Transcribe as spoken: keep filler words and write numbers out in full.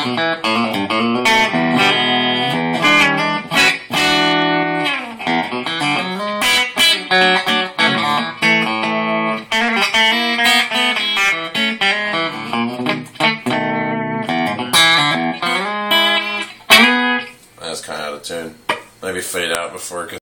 That's kind of out of tune. Maybe fade out before it